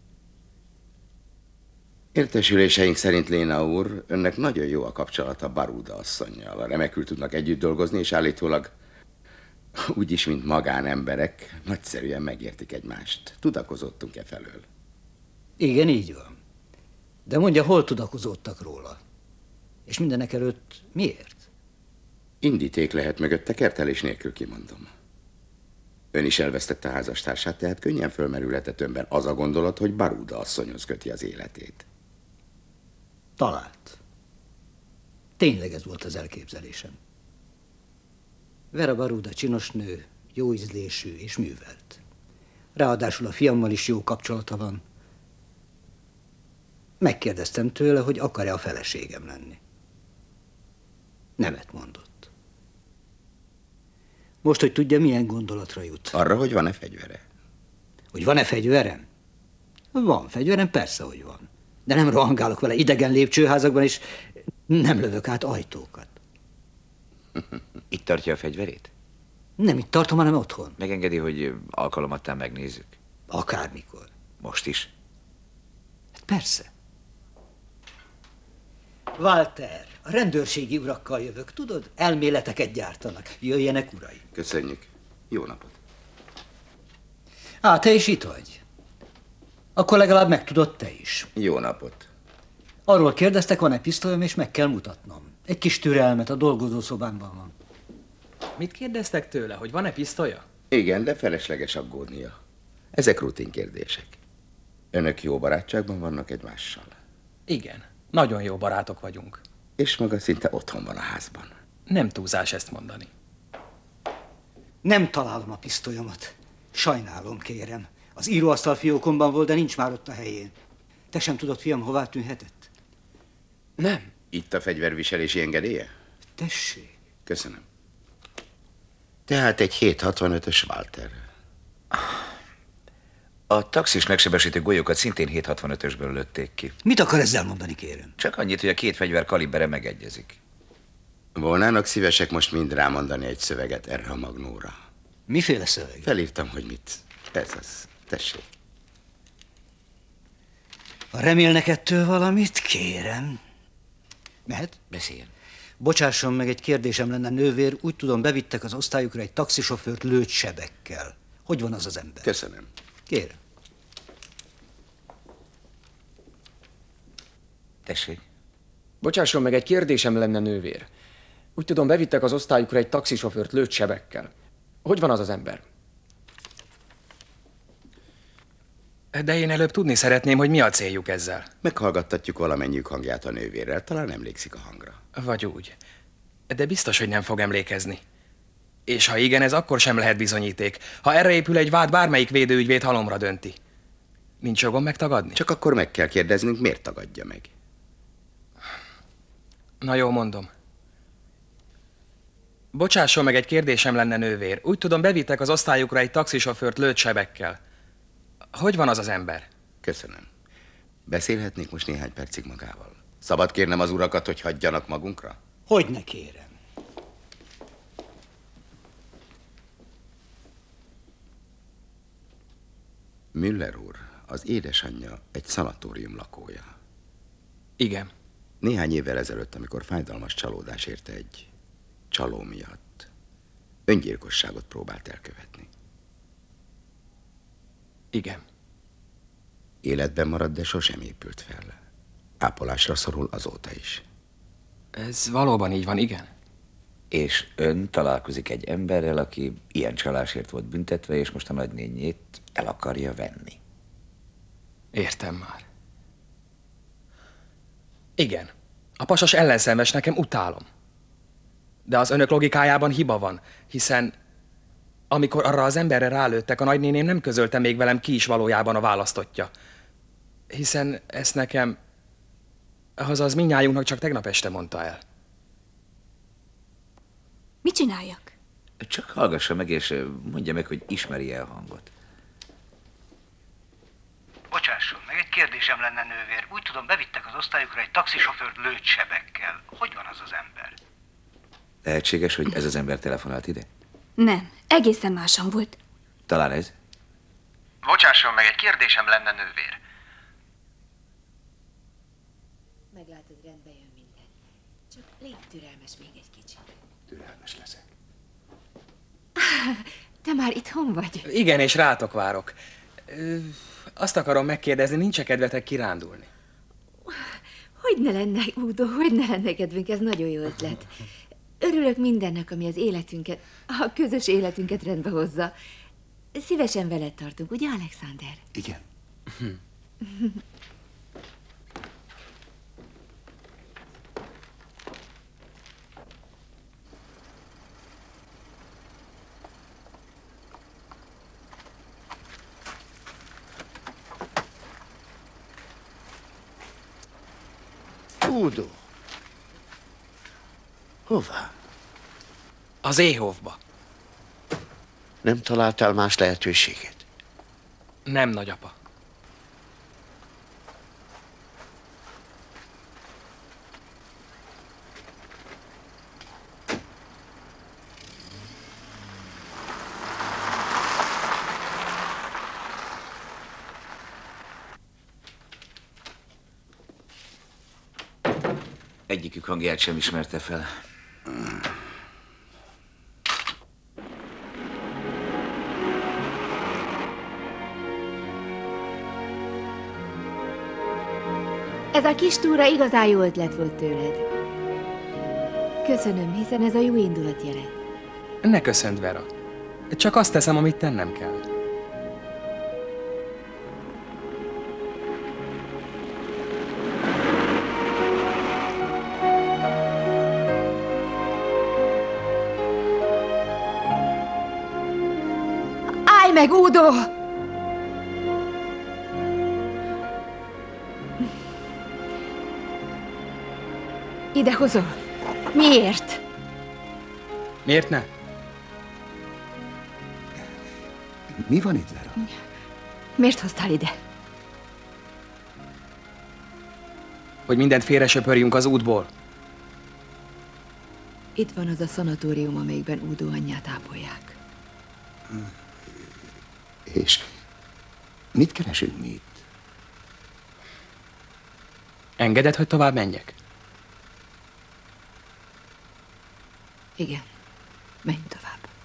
Értesüléseink szerint, Léna úr, önnek nagyon jó a kapcsolata Baruda asszonnyal. Remekül tudnak együtt dolgozni, és állítólag úgyis, mint magánemberek, nagyszerűen megértik egymást. Tudakozottunk-e felől? Igen, így van. De mondja, hol tudakozódtak róla? És mindenek előtt miért? Indíték lehet mögötte, kertelés nélkül kimondom. Ön is elvesztette a házastársát, tehát könnyen fölmerülhetett önben az a gondolat, hogy Baruda asszonyhoz köti az életét. Talált. Tényleg ez volt az elképzelésem. Vera Baruda csinos nő, jó ízlésű és művelt. Ráadásul a fiammal is jó kapcsolata van. Megkérdeztem tőle, hogy akar-e a feleségem lenni. Nemet mondott. Most, hogy tudja, milyen gondolatra jut. Arra, hogy van-e fegyvere? Hogy van-e fegyverem? Van fegyverem, persze, hogy van. De nem rohangálok vele idegen lépcsőházakban, és nem lövök át ajtókat. Itt tartja a fegyverét? Nem itt tartom, hanem otthon. Megengedi, hogy alkalomattán megnézzük? Akármikor. Most is? Hát persze. Walter, a rendőrségi urakkal jövök, tudod? Elméleteket gyártanak. Jöjjenek, uraim. Köszönjük. Jó napot. Te is itt vagy. Akkor legalább megtudod te is. Jó napot. Arról kérdeztek, van-e pisztolyom, és meg kell mutatnom. Egy kis türelmet, a dolgozószobámban van. Mit kérdeztek tőle, hogy van-e pisztolya? Igen, de felesleges aggódnia. Ezek rutin kérdések. Önök jó barátságban vannak egymással? Igen, nagyon jó barátok vagyunk. És maga szinte otthon van a házban. Nem túlzás ezt mondani. Nem találom a pisztolyomat. Sajnálom, kérem. Az íróasztal fiókomban volt, de nincs már ott a helyén. Te sem tudod, fiam, hová tűnhetett? Nem. Itt a fegyverviselési engedélye? Tessék. Köszönöm. Tehát egy 765-ös Walter. A taxis megsebesítő golyókat szintén 765-ösből lőtték ki. Mit akar ezzel mondani, kérem? Csak annyit, hogy a két fegyver kalibere megegyezik. Volnának szívesek most mind rámondani egy szöveget erre a magnóra? Miféle szöveg? Felírtam, hogy mit. Ez az. Tessék. Ha remélnek ettől valamit, kérem. Mehet? Beszéljen. Bocsásson meg, egy kérdésem lenne, nővér. Úgy tudom, bevittek az osztályukra egy taxisofőrt lőtt sebekkel. Hogy van az az ember? Köszönöm. Kérem. Tessék. Bocsásson meg, egy kérdésem lenne, nővér. Úgy tudom, bevittek az osztályukra egy taxisofőrt lőtt sebekkel. Hogy van az az ember? De én előbb tudni szeretném, hogy mi a céljuk ezzel. Meghallgattatjuk valamennyiük hangját a nővérrel. Talán emlékszik a hangra. Vagy úgy. De biztos, hogy nem fog emlékezni. És ha igen, ez akkor sem lehet bizonyíték. Ha erre épül egy vád, bármelyik védőügyvéd halomra dönti. Nincs jogom megtagadni? Csak akkor meg kell kérdeznünk, miért tagadja meg. Na jó, mondom. Bocsásson meg, egy kérdésem lenne, nővér. Úgy tudom, bevittek az osztályukra egy taxisofőrt lőtt sebekkel. Hogy van az az ember? Köszönöm. Beszélhetnék most néhány percig magával? Szabad kérnem az urakat, hogy hagyjanak magunkra? Hogyne, kérem. Müller úr, az édesanyja egy szanatórium lakója. Igen. Néhány évvel ezelőtt, amikor fájdalmas csalódás érte egy csaló miatt, öngyilkosságot próbált elkövetni. Igen. Életben maradt, de sosem épült fel. Ápolásra szorul azóta is. Ez valóban így van, igen? És ön találkozik egy emberrel, aki ilyen csalásért volt büntetve, és most a nagynényét el akarja venni. Értem már. Igen. A pasas ellenszenves, nekem utálom. De az önök logikájában hiba van, hiszen amikor arra az emberre rálőttek, a nagynéném nem közölte még velem, ki is valójában a választottja. Hiszen ezt nekem, azaz mindnyájunknak csak tegnap este mondta el. Mit csináljak? Csak hallgassa meg, és mondja meg, hogy ismeri-e a hangot. Bocsásson meg, egy kérdésem lenne, nővér. Úgy tudom, bevittek az osztályukra egy taxisofőrt lőtt sebekkel. Hogy van az az ember? Lehetséges, hogy ez az ember telefonált ide? Nem, egészen másan volt. Talán ez? Bocsásson meg, egy kérdésem lenne, nővér. Meglátod, rendbe jön minden. Csak légy türelmes még egy kicsit. Türelmes leszek. Te már itthon vagy? Igen, és rátok várok. Azt akarom megkérdezni, nincs-e kedvetek kirándulni? Hogy ne lenne, Udo, hogy ne lenne kedvünk, ez nagyon jó ötlet. Örülök mindennek, ami az életünket, a közös életünket rendbe hozza. Szívesen veled tartunk, ugye, Alexander? Igen. Udo. Hová? Az Éhovba. Nem találtál más lehetőséget? Nem, nagyapa. Egyikük hangját sem ismerte fel. Ez a kis túra igazán jó ötlet volt tőled. Köszönöm, hiszen ez a jó indulat jele. Ne köszönd, Vera. Csak azt teszem, amit tennem kell. Állj meg, Udo! Idehozol. Miért? Miért ne? Mi van itt, Vera? Miért hoztál ide? Hogy mindent félresöpörjünk az útból. Itt van az a szanatórium, amelyikben Udo anyját ápolják. És mit keresünk mi itt? Engeded, hogy tovább menjek? Igen, menj tovább.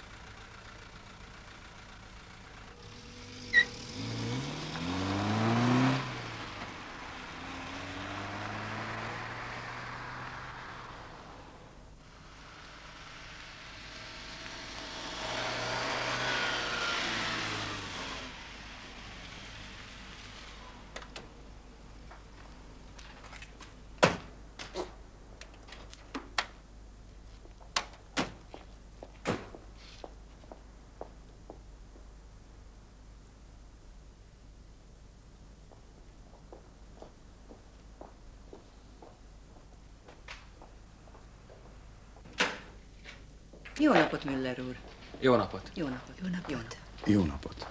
Jó napot, Müller úr. Jó napot. Jó napot. Jó napot. Jó napot. Jó napot.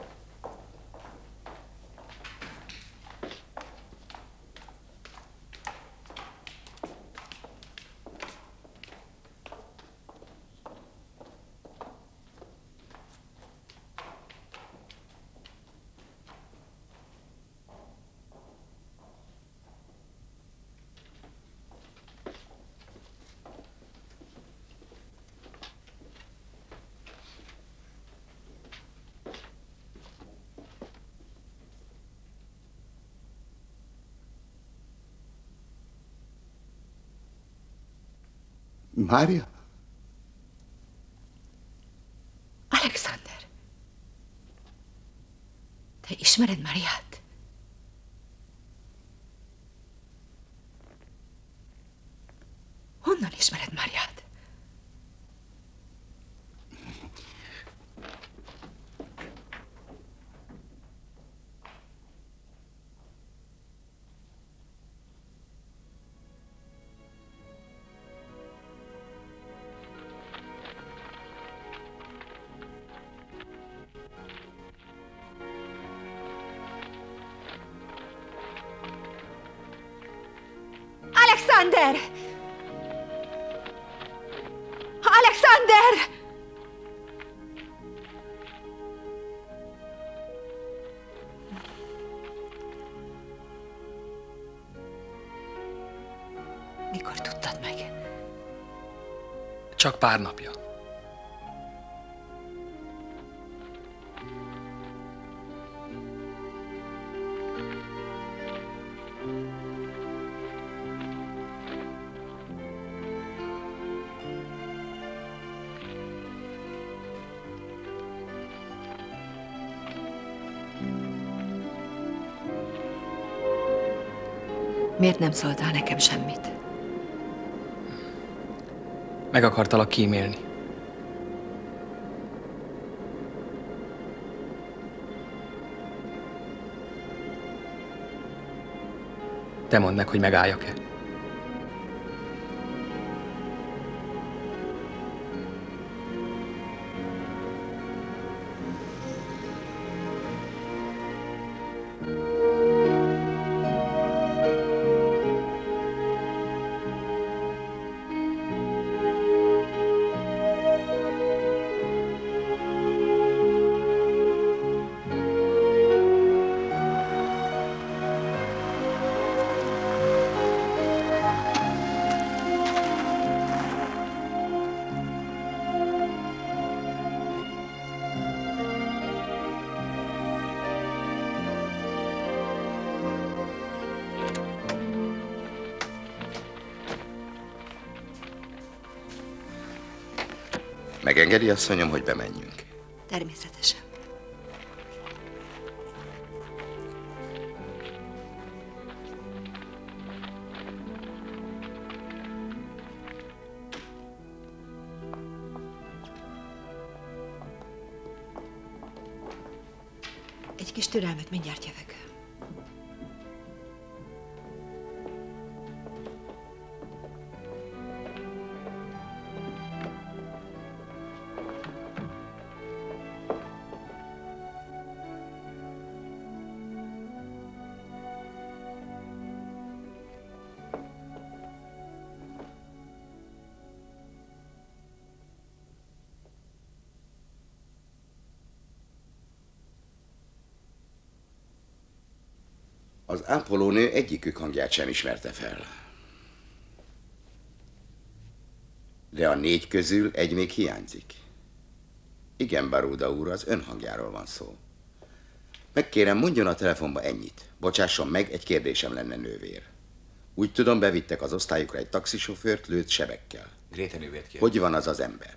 Mária? Alexander! Te ismered Máriát? Honnan ismered Máriát? Alexander! Alexander! Mikor tudtad meg? Csak pár napja. Miért nem szóltál nekem semmit? Meg akartalak kímélni. Te mondd meg, hogy megálljak-e. Megengedi, asszonyom, hogy bemenjünk? Természetesen. Egy kis türelmet, mindjárt jövök. Az ápolónő egyikük hangját sem ismerte fel. De a 4 közül egy még hiányzik. Igen, Baruda úr, az ön hangjáról van szó. Megkérem, mondjon a telefonba ennyit. Bocsásson meg, egy kérdésem lenne, nővér. Úgy tudom, bevittek az osztályukra egy taxisofőrt lőtt sebekkel. Gréte nővért kérem. Hogy van az az ember?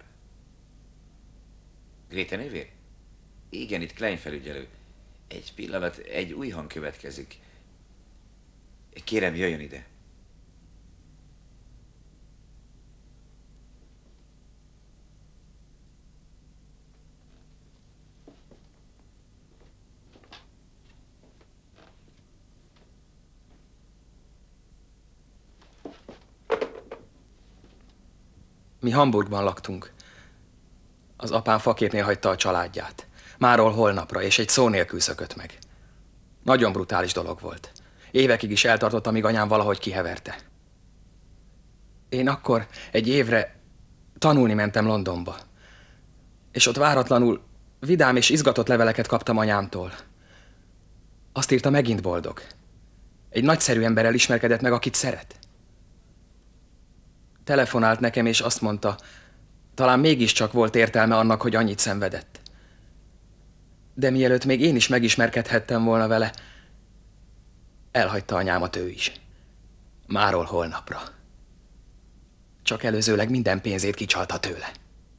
Gréte nővér? Igen, itt Klein felügyelő. Egy pillanat, egy új hang következik. Kérem, jöjjön ide. Mi Hamburgban laktunk. Az apám faképnél hagyta a családját. Máról holnapra, és egy szó nélkül szökött meg. Nagyon brutális dolog volt. Évekig is eltartott, amíg anyám valahogy kiheverte. Én akkor egy évre tanulni mentem Londonba. És ott váratlanul vidám és izgatott leveleket kaptam anyámtól. Azt írta, megint boldog. Egy nagyszerű emberrel ismerkedett meg, akit szeret. Telefonált nekem, és azt mondta, talán mégiscsak volt értelme annak, hogy annyit szenvedett. De mielőtt még én is megismerkedhettem volna vele, elhagyta anyámat ő is. Máról holnapra. Csak előzőleg minden pénzét kicsalta tőle.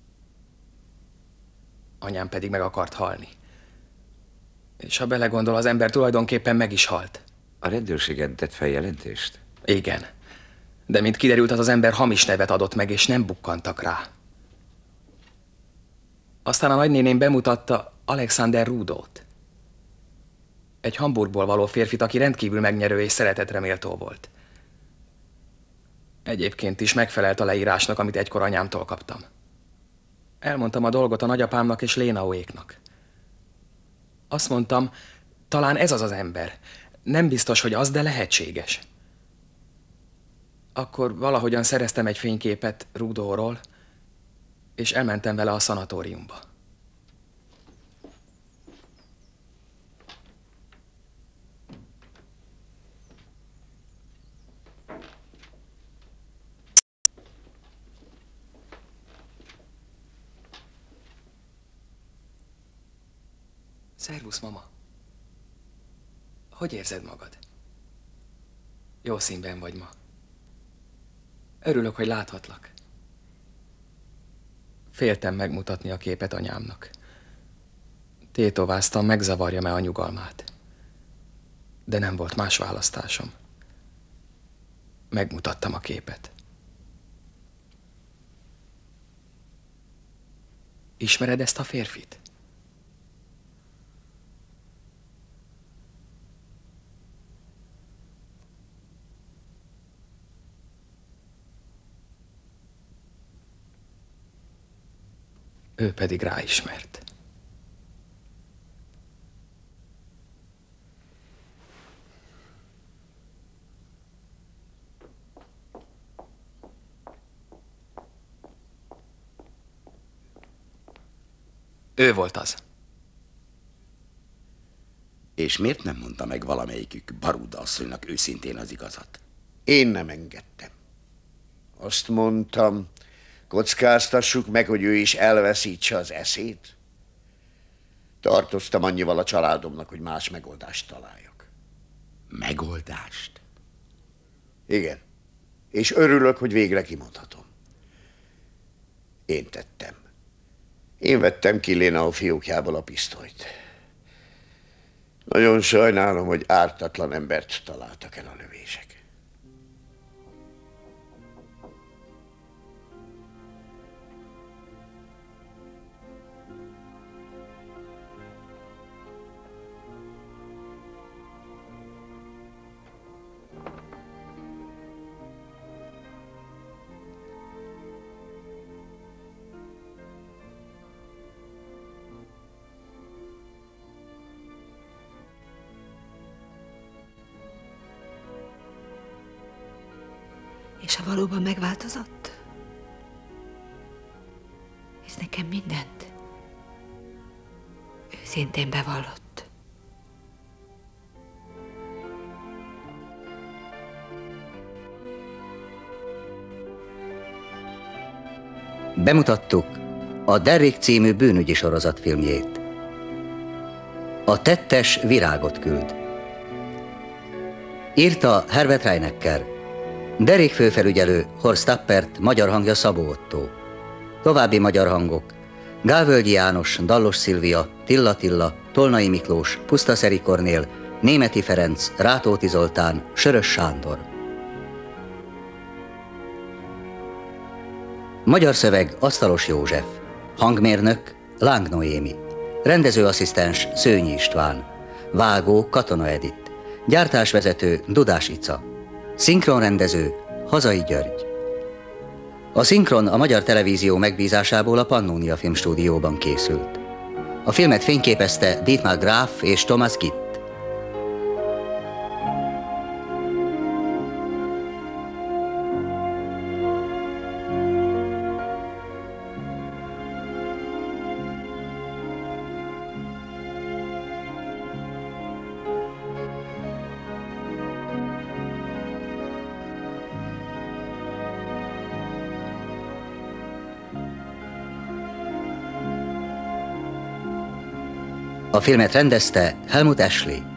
Anyám pedig meg akart halni. És ha belegondol, az ember tulajdonképpen meg is halt. A rendőrségen tett feljelentést? Igen. De mint kiderült, az ember hamis nevet adott meg, és nem bukkantak rá. Aztán a nagynéném bemutatta Alexander Rudót. Egy Hamburgból való férfit, aki rendkívül megnyerő és szeretetre méltó volt. Egyébként is megfelelt a leírásnak, amit egykor anyámtól kaptam. Elmondtam a dolgot a nagyapámnak és Lénaóéknak. Azt mondtam, talán ez az ember. Nem biztos, hogy az, de lehetséges. Akkor valahogyan szereztem egy fényképet Rudóról, és elmentem vele a szanatóriumba. Szervusz, mama. Hogy érzed magad? Jó színben vagy ma. Örülök, hogy láthatlak. Féltem megmutatni a képet anyámnak. Tétováztam, megzavarjam-e a nyugalmát. De nem volt más választásom. Megmutattam a képet. Ismered ezt a férfit? Ő pedig ráismert. Ő volt az. És miért nem mondta meg valamelyikük Baruda asszonynak őszintén az igazat? Én nem engedtem. Azt mondtam, kockáztassuk meg, hogy ő is elveszítse az eszét. Tartoztam annyival a családomnak, hogy más megoldást találjak. Megoldást? Igen. És örülök, hogy végre kimondhatom. Én tettem. Én vettem ki Léna a fiókjából a pisztolyt. Nagyon sajnálom, hogy ártatlan embert találtak el a lövések. És ha valóban megváltozott? Hisz nekem mindent őszintén bevallott. Bemutattuk a Derrick című bűnügyi sorozatfilmjét. A tettes virágot küld. Írta Herbert Reinecker. Derrick főfelügyelő, Horst Tappert, magyar hangja Szabó Ottó. További magyar hangok: Gálvölgyi János, Dallos Szilvia, Tilla Tilla, Tolnai Miklós, Pusztaszeri Kornél, Németi Ferenc, Rátóti Zoltán, Sörös Sándor. Magyar szöveg Asztalos József. Hangmérnök Láng Noémi. Rendezőasszisztens Szőnyi István. Vágó Katona Edit. Gyártásvezető Dudás Ica. Szinkronrendező Hazai György. A szinkron a Magyar Televízió megbízásából a Pannónia Filmstúdióban készült. A filmet fényképezte Dietmar Graf és Thomas Gitt. A filmet rendezte Helmut Ashley.